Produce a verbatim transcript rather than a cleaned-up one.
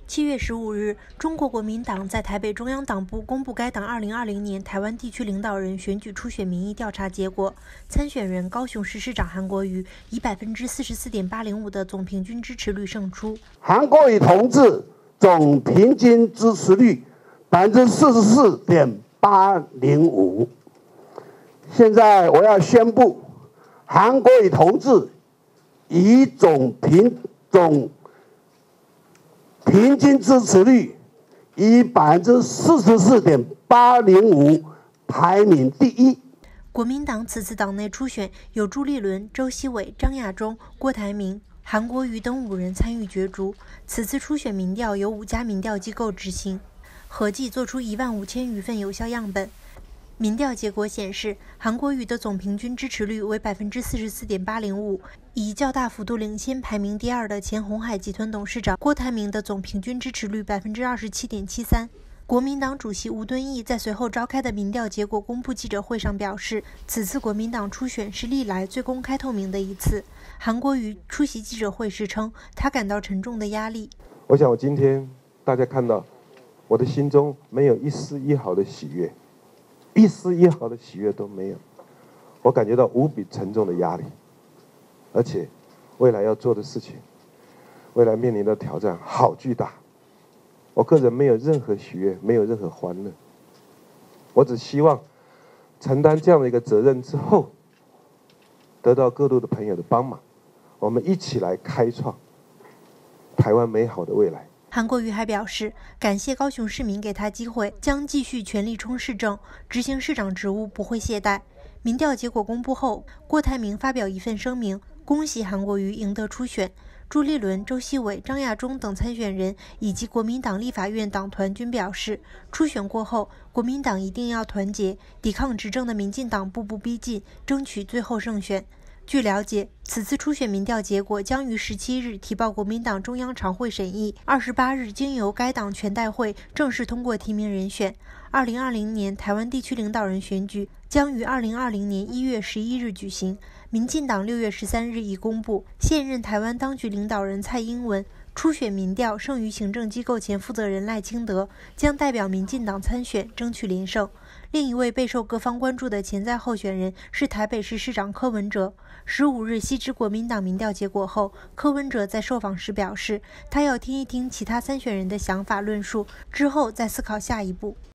七月十五日，中国国民党在台北中央党部公布该党二零二零年台湾地区领导人选举初选民意调查结果。参选人高雄市市长韩国瑜以百分之四十四点八零五的总平均支持率胜出。 韩国瑜同志总平均支持率百分之四十四点八零五。现在我要宣布，韩国瑜同志以总平总。平均支持率以百分之四十四点八零五排名第一。 国民党此次党内初选有朱立伦、周锡伟、张亚中、郭台铭、韩国瑜等五人参与角逐。此次初选民调由五家民调机构执行，合计做出一万五千余份有效样本。民调结果显示，韩国瑜的总平均支持率为百分之四十四点八零五，以较大幅度领先排名第二的前鸿海集团董事长郭台铭的总平均支持率百分之二十七点七三。国民党主席吴敦义在随后召开的民调结果公布记者会上表示，此次国民党初选是历来最公开透明的一次。韩国瑜出席记者会时称，他感到沉重的压力。 我想我今天大家看到，我的心中没有一丝一毫的喜悦。一丝一毫的喜悦都没有，我感觉到无比沉重的压力，而且未来要做的事情，未来面临的挑战好巨大。我个人没有任何喜悦，没有任何欢乐，我只希望承担这样的一个责任之后，得到各路的朋友的帮忙，我们一起来开创台湾美好的未来。 韩国瑜还表示，感谢高雄市民给他机会，将继续全力冲市政，执行市长职务不会懈怠。民调结果公布后，郭台铭发表一份声明，恭喜韩国瑜赢得初选。朱立伦、周锡伟、张亚中等参选人以及国民党立法院党团均表示，初选过后，国民党一定要团结，抵抗执政的民进党步步逼近，争取最后胜选。据了解，此次初选民调结果将于十七日提报国民党中央常会审议，二十八日经由该党全代会正式通过提名人选。二零二零年台湾地区领导人选举将于二零二零年一月十一日举行。民进党六月十三日已公布，现任台湾当局领导人蔡英文初选民调胜于行政机构前负责人赖清德，将代表民进党参选，争取连胜。另一位备受各方关注的潜在候选人是台北市市长柯文哲。十五日悉知国民党民调结果后，柯文哲在受访时表示，他要听一听其他参选人的想法论述，之后再思考下一步。